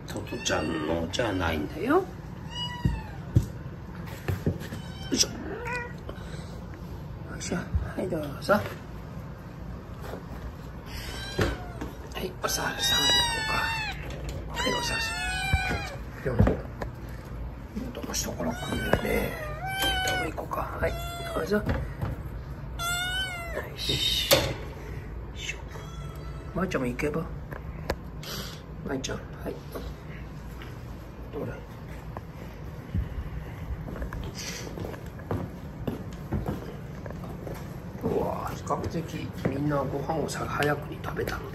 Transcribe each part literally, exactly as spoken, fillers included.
トトちゃんのじゃないんだよ。よいしょよいしょ。はいどうぞ。はい、おさるさん行こうか。はい、おさるさん。よん。どうしたから来るよね。どうも行こうか。はい、どうぞ。よし。まいちゃんも行けば。まいちゃん、はい。どれ。今日は比較的みんなご飯をさ早くに食べたので。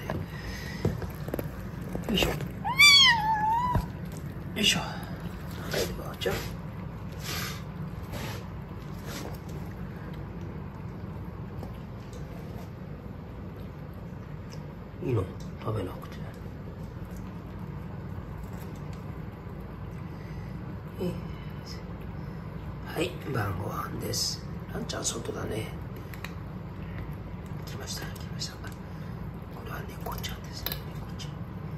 よいしょ。よいしょ。はい、ばあちゃん。いいの食べなくて。はい、晩ご飯です。ランちゃん外だね。来ました来ました。これは猫ちゃんですね。猫ちゃん。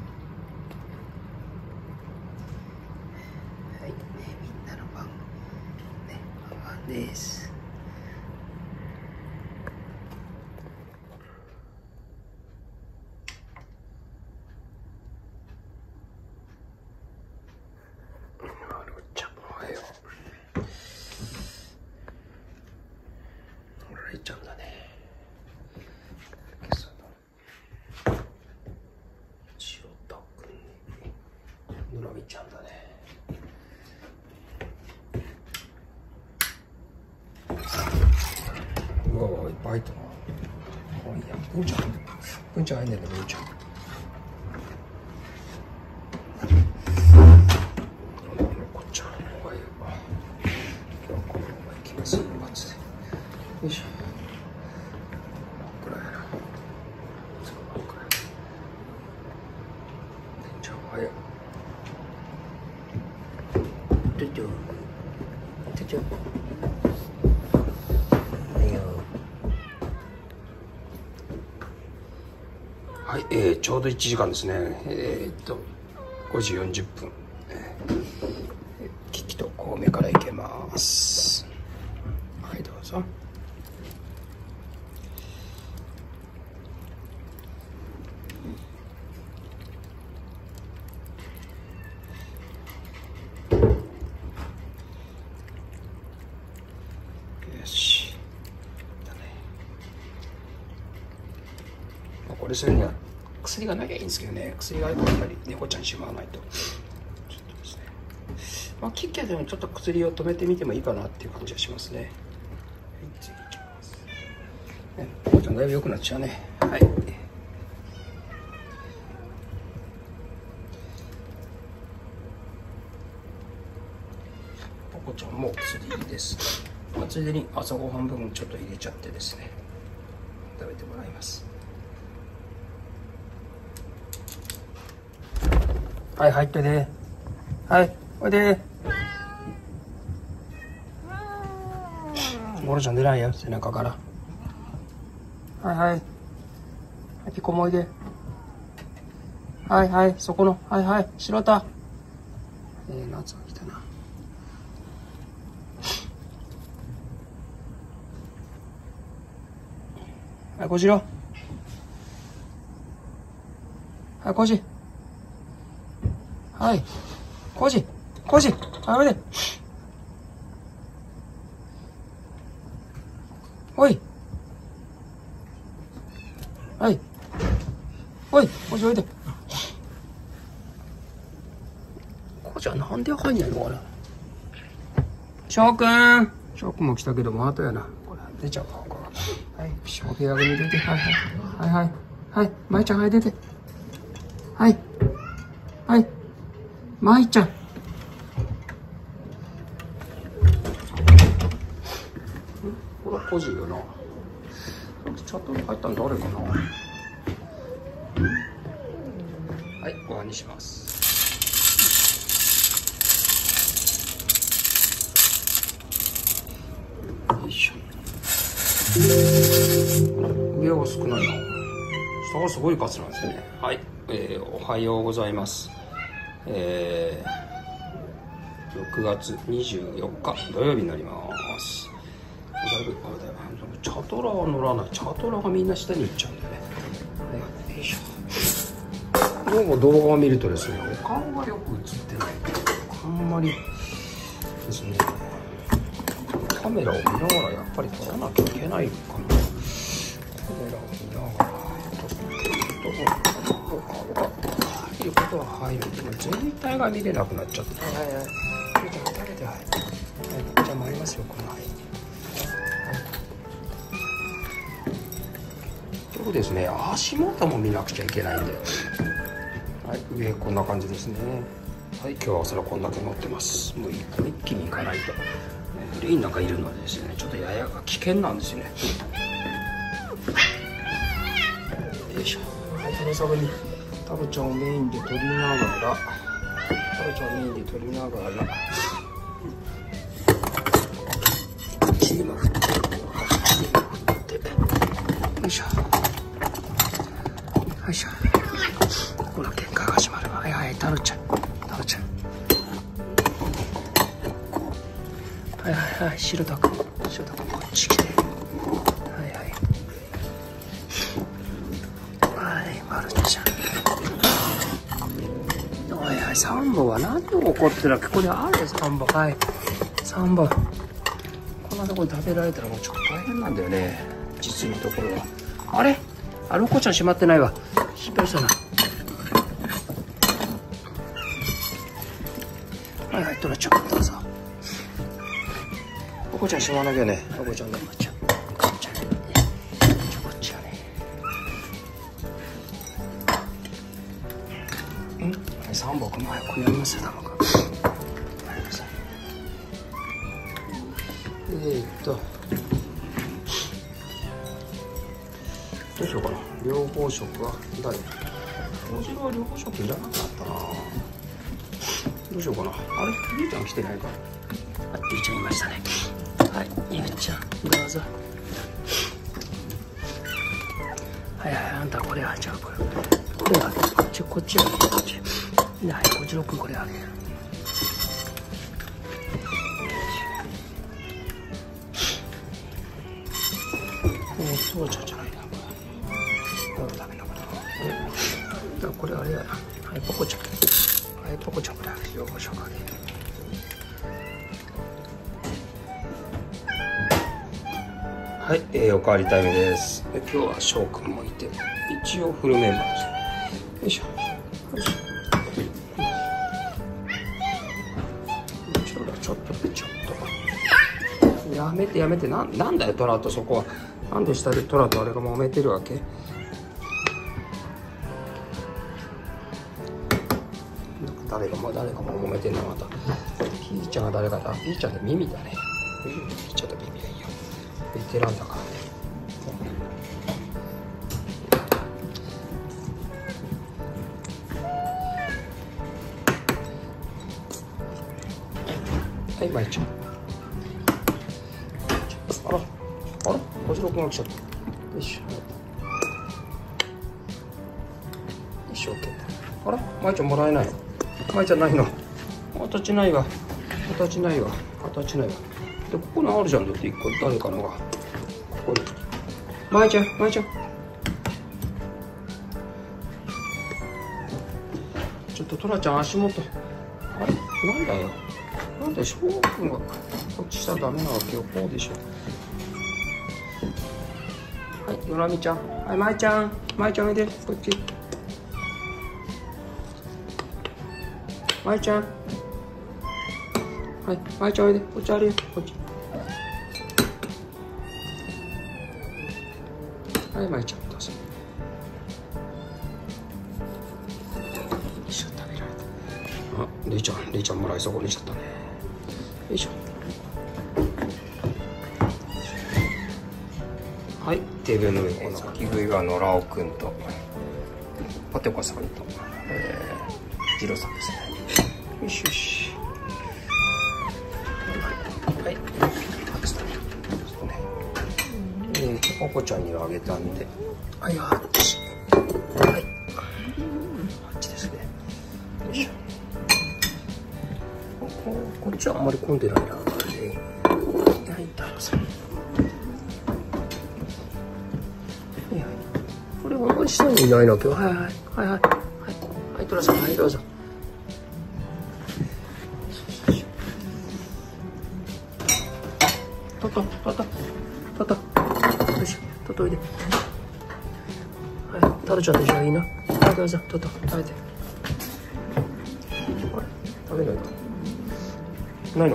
はい、ね、みんなの晩ね、晩です。レイちゃんだね。今朝の千代田くん、ぬらみちゃんだね。うわいっぱい入ったな。あ、いいや、文ちゃん、文ちゃん入んねんね、文ちゃん。こっちゃん、おはよう。今日はこのまま行きます。一発で。よいしょ。これやな。そうこれ。じゃあ早い。出てよ。出てよ。はいよ。はい、えー、ちょうどいちじかんですね。えー、っとごじよんじゅっぷん。えー、キキと神戸から行けます。はいどうぞ。よし。だね。これそれには薬がなきゃいいんですけどね。薬があるとやっぱり猫ちゃんにしまわないと。ちょっとですね。まあキッキャでもちょっと薬を止めてみてもいいかなっていう感じがしますね。はい、次行きます。ね、猫ちゃんだいぶ良くなっちゃうね。はい。猫ちゃんも薬です。まあ、ついでに朝ごはん分ちょっと入れちゃってですね。食べてもらいます。はい入ってね。はいおいで。ゴロちゃん出ないよ背中から。はいはい。ピコもおいで。はいはいそこのはいはい白田。えー、夏が来たな。はいこじろ。はいこじ。はい。コジコジはい、おいで。おい。はい。おい、コジおいで。コジはなんで入んないのかな。翔くん。翔くんも来たけど、もう後やな。これ、出ちゃうか、これ。はい。お部屋に出て。はいはい。はいはい。はい。まいちゃん、はい、出て。はい。はい。まいちゃん。これはコジよな。チャットに入ったの誰かな。はい、ご飯にします。よいしょ。上は少ないな。下がすごい数なんですね。はい、えー、おはようございます。 えー、ろくがつにじゅうよっか土曜日になります。だいぶあれだよ、チャトラは乗らない。チャトラがみんな下に行っちゃうんだよね。はい、よいしょ。どうも動画を見るとですね、お顔がよく映ってない。あんまりですね、カメラを見ながらやっぱり撮らなきゃいけないかな。カメラを見ながらお顔が入ることは入るけど、全体が見れなくなっちゃった。はいはい、見て食べて、はい、はい、じゃあ回りますよ、このはい。そうですね、足元も見なくちゃいけないんで、はい、上こんな感じですね。はい、今日はお皿こんだけ持ってます。もう一気にいかないとグリーンなんかいるのでですね、ちょっとやや危険なんですよね。よいしょ。はい、このサブにタブちゃんをメインで取りながら、タブちゃんをメインで取りながらチーム振って、チーム振って、よいしょ。よいしょ。この喧嘩が始まる。はいはい、タルちゃん、タルちゃん。はいはいはい、白田君、白田君こっち来て。はいはい。はい、マルちゃん。はいはい、サンボは何を怒ってるわけ？これあるよ、サンボ。はい、サンボ。こんなところで食べられたらもうちょっと大変なんだよね、実のところは。あれ？あ、ロコちゃん閉まってないわ。心配したな。はいはい、トラちゃん、どうぞ。ロコちゃん閉まらなきゃね。ロコちゃん、ロコちゃん。ロコちゃん。こっちはね。ん？はい、三本も早くやりますよ、玉君。えーっと。どうしようかな。両方食は誰？おじは両方食いらなかったな。どうしようかな。あれ、ゆうちゃん来てないか。はい、ゆうちゃんいましたね。はい、ゆうちゃんどうぞ。はいはい、あんたこれはじゃあこれこれあげる。こっちこっちあげる。こっち。はい、こっちのくんこれあげる。えー、そうじゃじゃないな。ダメだから。これあれやな。はい、ポコちゃん。はい、ポコちゃんこれあげる。両方食あげる。はい、えー、おかわりタイムです。で今日は翔くんもいて、一応フルメンバーです。よいしょ。よいしょ。ちょっとちょっとちょっと。やめてやめて、な、なんだよトラとそこは。なんで下でトラとあれが揉めてるわけ？誰がもう誰がもう揉めてんのまた。ピーちゃんが誰かだ。ピーちゃんで耳だね。ピーちゃんと耳がいいよ。ベテランだからね。はい、まいちゃん。あら、あら、小次郎くんが来ちゃった。よいしょ。一生懸命。あら、まいちゃんもらえない。まいちゃんないの。形ないわ。形ないわ。形ないわ。で、ここにあるじゃん。だって一個誰かのが。ここに。まいちゃん、まいちゃん。ちょっとトラちゃん足元。あれ、なんだよ。なんで翔くんがこっちしたらダメなわけよ。こうでしょ。はい、よらみちゃん。はい、まいちゃん。まいちゃんおいで。こっち。まいちゃん。はい、まいちゃんおいで。こっちあるよ。こっち。はい、まいちゃんどうぞ。よいしょ、食べられた。あ、れいちゃん、れいちゃんもらい損にしちゃったね。よいしょ。はい、テーブルの上この先食いは野良尾くんとパテコさんと、えー、ジローさんですね。よしよし。はい。えー、ポコちゃんにはあげたんで。はい、あっち。はい。あっちですね。よいしょ。 こっちはあんまり混んでないな。はい、太郎さん。これあんまり下にいないな、今日。はいはい。はいはい。はい。はい、太郎さん、はい、どうぞ。トト、トト、トト。よし、トトおいで。はい、太郎ちゃんと一緒がいいな。はい、どうぞ、トト、食べて。あれ食べないか。ないの？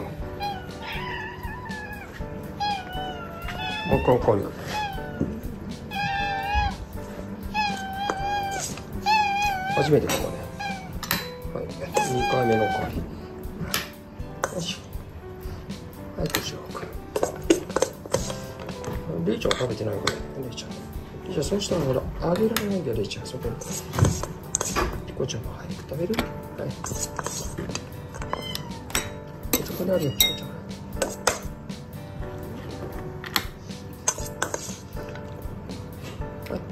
わかわかる。初めてかもね。はい、にかいめの代わり。よいしょ。はい、どうしようか。レイちゃんは食べてないこれ。レイちゃん。レイちゃん、そうしたらほら、あげられないんだよ、レイちゃん。そこに。ピコちゃんも早く食べる？はい。そこにあるよ、ピコちゃん。はい。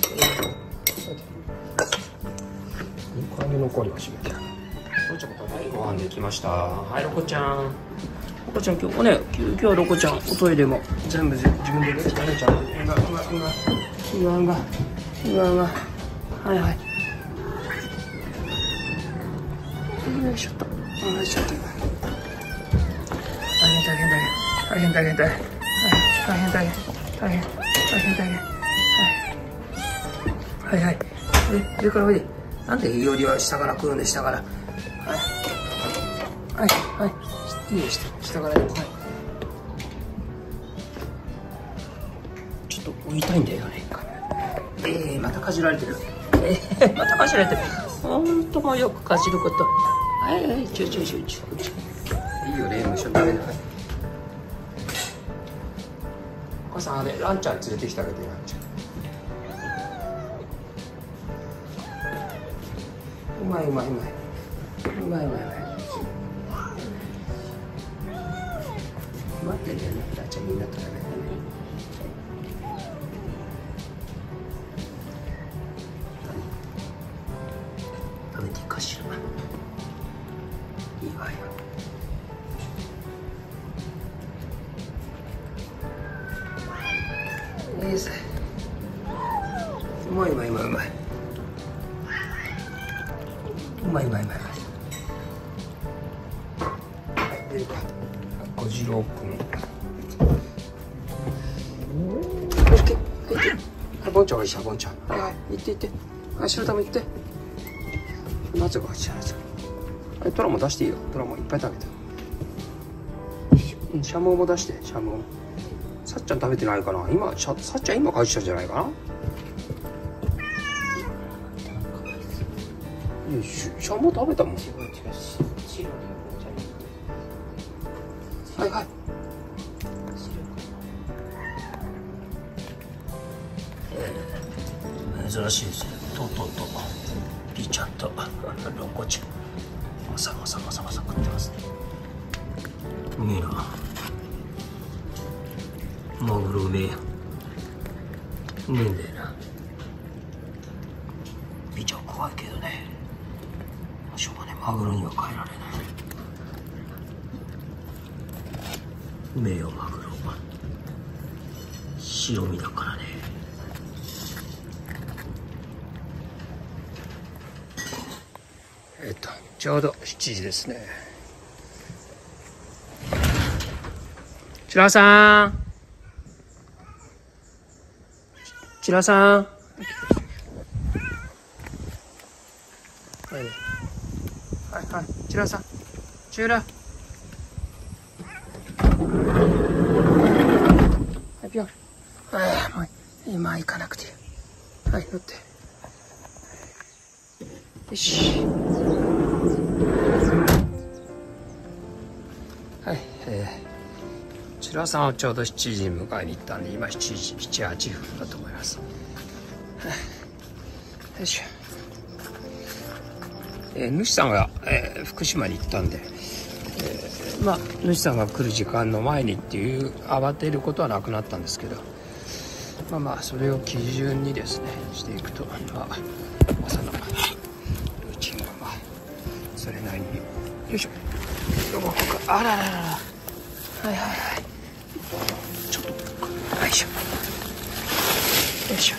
にかいめの代わりは閉めて。ロコちゃんもただいまご飯できました。はい、ロコちゃん。ロコちゃん、今日ね、今日はロコちゃん、おトイレも全部自分でできたね、ちゃんと。うがうがうがうがうがうがうが。はいはい。よいしょっと。よいしょっと。大変大変大変。大変大変大変。大変大変。大変大変大変。はいはい。上からおいで。なんでいおりは下から来るんで、下から。はいはいはい。いいよ、下から。はい。ちょっと置いたいんだよね。ええー、またかじられてる。ええー、またかじられてる。ほんともよくかじること。はいはい、ちょいちょいちょいちょい。いいよね、むしろダメだ。お母さん、あれ、ランちゃん連れてきてあげて、ランちゃん。うまいうまいうまい。うまいうまいうまい。待ってんだよね、ランちゃん、みんなと食べてね。食べていいかしら。いいわよ。いいぜ。うまいうまいうまいうまい。うまいうまいうまい。はい、出るか。小次郎くん。オッケー。はい、はい、ボンちゃんがいいし、ボンちゃん。はいはい、行って行って。はい、白玉行って。なぜか走らない。はい、トラも出していいよ。トラもいっぱい食べて。うん、シャモも出して、シャモ。さっちゃん食べてないかな。今、さっちゃん今返したんじゃないかな。シャモ食べたもん。はいはい。珍しいですね。トトとピーちゃんとロコちゃん。まさまさまさまさ食ってますね。うめえな。マグロうめえ。うめえんだよな。ピーちゃん怖いけどね。しょうがね、マグロには変えられない。うめえよ、マグロ。白身だからね。えっと、ちょうどしちじですね。チラさん。チラさん。はい。はいはい。チラさん。チュラ。はい、ぴょん。ああ、もう今行かなくていい。はい、乗って。よし。はい、えー、チラさんはちょうどしちじに迎えに行ったんで、今しちじ、なな、はちふんだと思います。はあ、よいしょ。えー、主さんが、えー、福島に行ったんで、えー、まあ主さんが来る時間の前にっていう慌てることはなくなったんですけど、まあまあそれを基準にですねしていくと、まあ朝のルーチンがまあそれなりによいしょ。 動くか。あらららら。はいはいはい。ちょっと、よいしょ。よいしょ。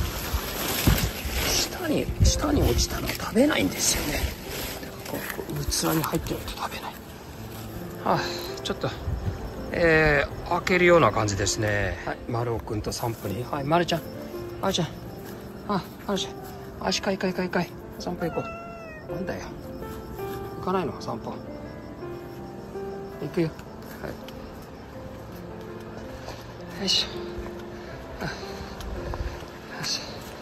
下に、下に落ちたの食べないんですよね。こう器に入ってると食べない。はあ、ちょっと、えー、開けるような感じですね。はい、丸尾くんと散歩に。はい、丸ちゃん。丸ちゃん。あ、丸ちゃん。足かいかいかいかい。散歩行こう。なんだよ。行かないの散歩。行くよ。はい。よいしょ。あ、よし。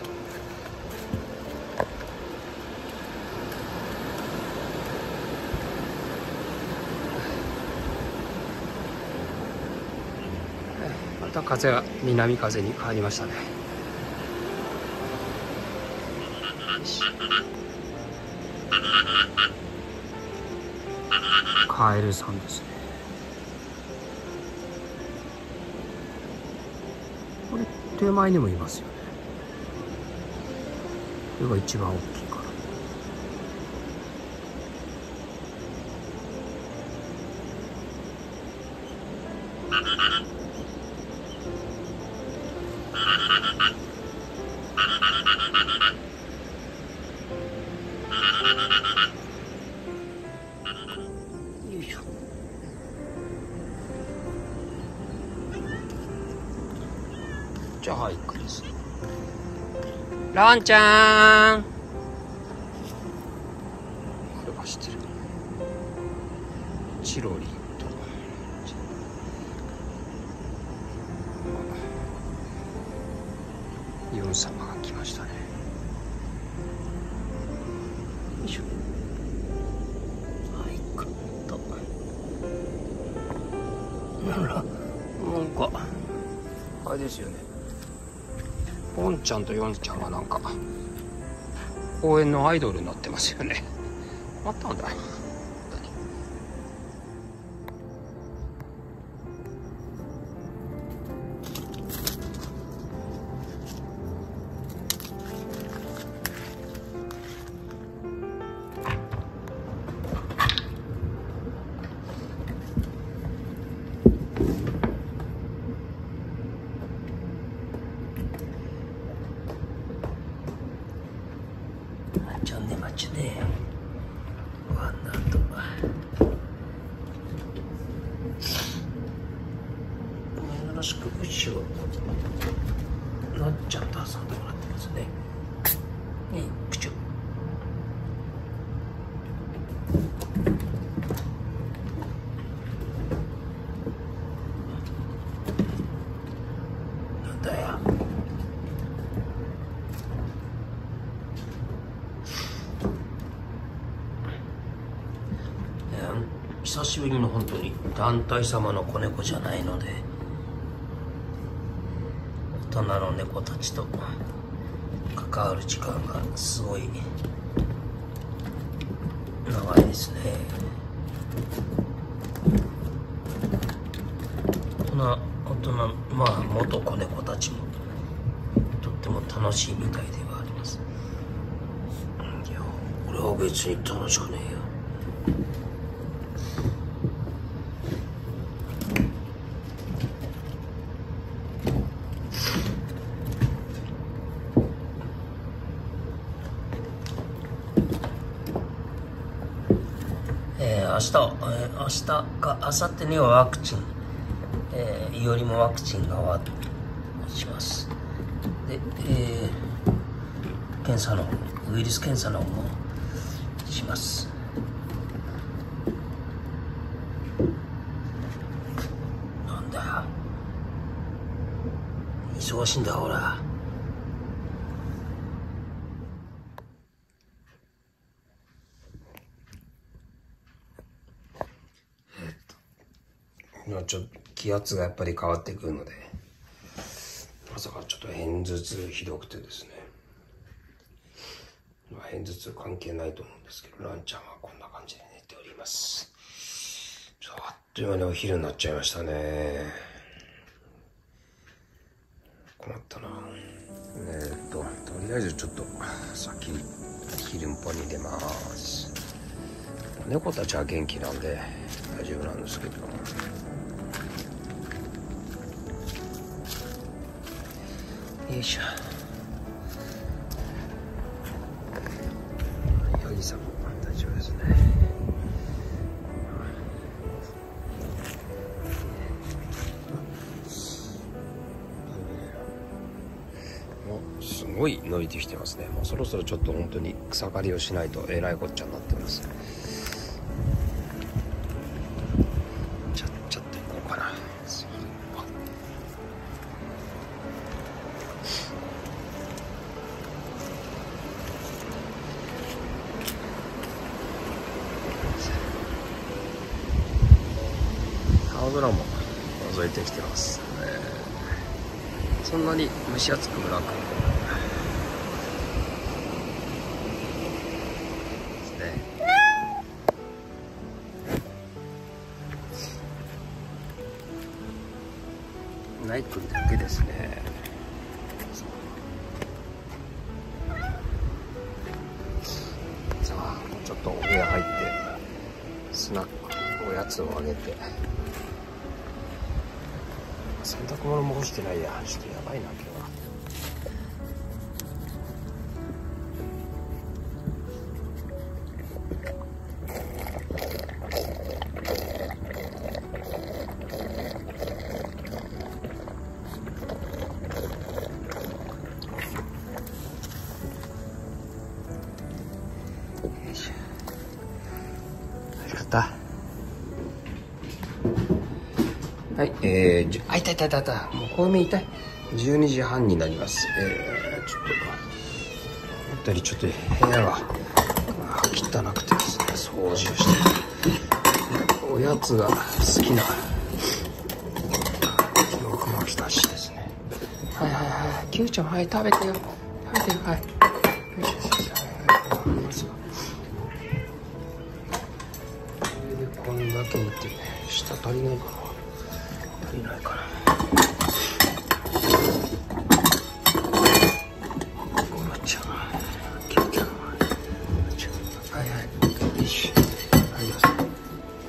また風は南風に変わりましたね。カエルさんですね。これ手前にもいますよね。これが一番大きいから。よいしょ。じゃあはい、行くです。ランちゃん。これは知ってる。チロリンと。ユン様が来ましたね。よいしょ。はい、くっと。ほら、なんか、あれですよね。ポンちゃんとヨンちゃんがなんか、公園のアイドルになってますよね。あったんだ。ちょんねまちゅね。ワンナート。よろしく後ろ。なっちゃんと挟んでもらってますね。ね、プチュ。なんだよ。久しぶりの本当に団体様の子猫じゃないので、大人の猫たちと関わる時間がすごい長いですね。大人、大人、まあ元子猫たちもとっても楽しいみたいではあります。いや、俺は別に楽しくねえよ。えー、明日、えー、明日か明後日にはワクチン、えー、いよりもワクチンが終わします。で、えー、検査のウイルス検査の方もします。なんだよ、忙しいんだほら。ちょっと気圧がやっぱり変わってくるので、朝からちょっと片頭痛ひどくてですね、まあ、片頭痛関係ないと思うんですけど、ランちゃんはこんな感じで寝ております。ちょっとあっという間にお昼になっちゃいましたね。困ったな。えー、っととりあえずちょっと先昼んぽに出ます。猫たちは元気なんで大丈夫なんですけど。よいしょ。ヤギさんも大丈夫ですね。すごい伸びてきてますね。もうそろそろちょっと本当に草刈りをしないとえらいこっちゃになってます。ちゃっちゃっていこうかな。青空も覗いてきてます、えー、そんなに蒸し暑くもなくですね。ナイ君だけですね。さあもうちょっとお部屋入ってスナックおやつをあげて、洗濯物も干してないや。ちょっとやばいな今日は。よいしょ。ありがとう。はい、えー、じあ、痛い痛い痛い痛い。もう小耳痛い。じゅうにじはんになります。えー、ちょっと、思ったよりちょっと部屋が汚くてですね、掃除をして、おやつが好きな、僕も来たしですね。はいはいはい、キュウちゃん、はい、食べてよ。食べてよ、はい。よしよしよし、はい、はい、ますよ。これでこんだけいて、下足りないかな。足りないかな。ごまちゃん、キュウちゃん、はいはい、よいしょ。ありがとう。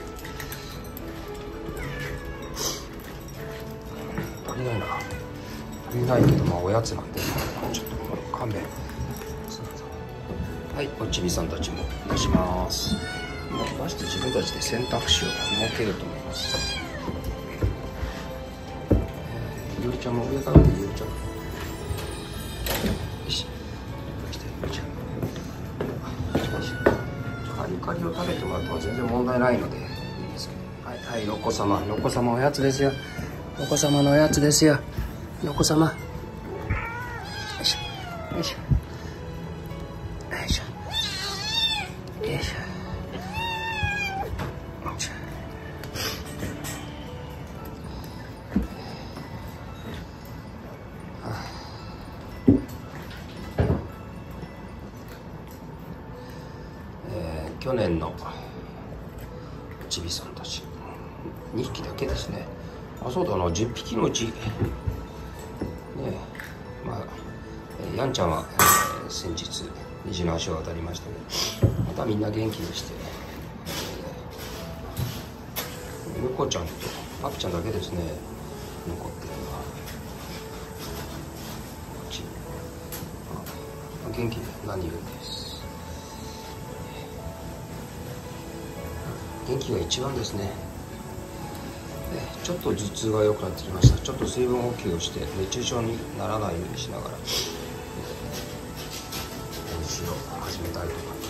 足りないな。足りないけど、まあおやつなんで、ちょっと勘弁。はい、おちびさんたちも出します。出して自分たちで選択肢を設けると思います。ゆりちゃんも上から見てゆりちゃん。よし。来てゆりちゃん。カリカリを食べてもらっても全然問題ないのでいいですけど。はいはい、のこさま、のこさまおやつですよ。のこさまのおやつですよ。のこさま。よいしょ。よいしょ。よいしょ。よいしょ。去年のちびさんたちにひきだけですね。あ、そうだな、じゅっぴきのうちねえ、まあやんちゃんは、えー、先日虹の足を渡りましたけど、またみんな元気にして、えー、むこちゃんとパピちゃんだけですね残ってるのは。こっちあ元気で何よりです。元気が一番ですね。ちょっと頭痛が良くなってきました。ちょっと水分補給をして熱中症にならないようにしながら練習を始めたいと思います。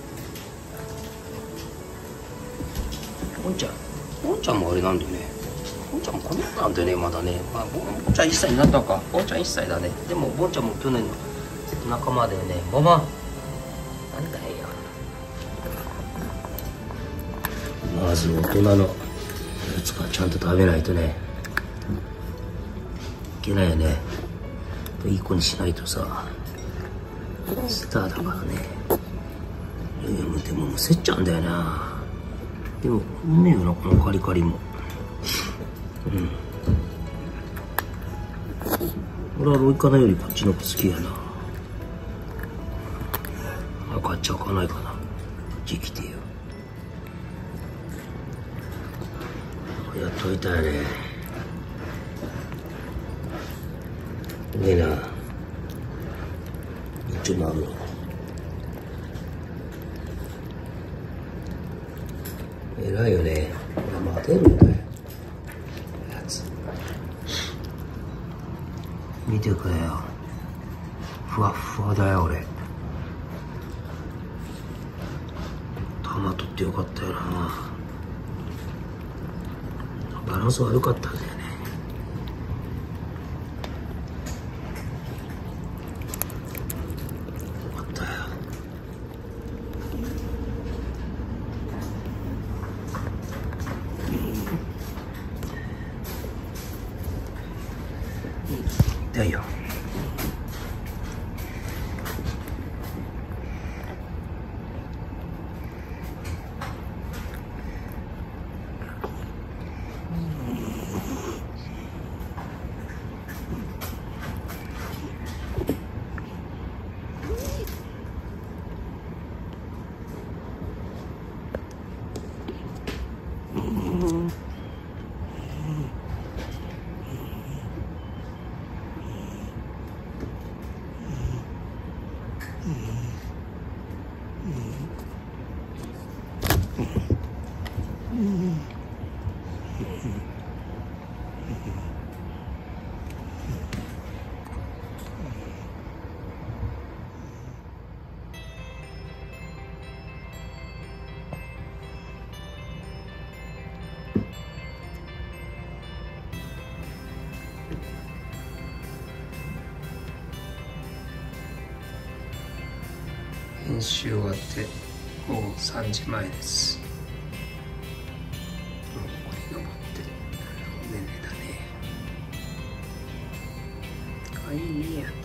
おんちゃん、おんちゃんもあれなんでね、おんちゃんもこの子なんでね、まだね、まあ、ぼんちゃんいっさいになったのか、ぼんちゃんいっさいだね。でもぼんちゃんも去年の仲間でね、ママなんだよ。まず大人のやつからちゃんと食べないとねいけないよね。いい子にしないとさ、スターだからね。いやでもむせっちゃうんだよな。でもうめえよな、このカリカリも。うん俺はロイカナよりこっちの子好きやな。あ、買っちゃうかないかな。こっち来てよ。 といたよね。でな、一応回るの。偉いよね。これ待てるんだよ。やつ。見てくれよ。ふわっふわだよ、俺。玉取ってよかったよな。バランス悪かったんだよね。よかったよ。痛いよ。編集終わってもうさんじまえです。もうここに登ってお目目だね。かいいねや。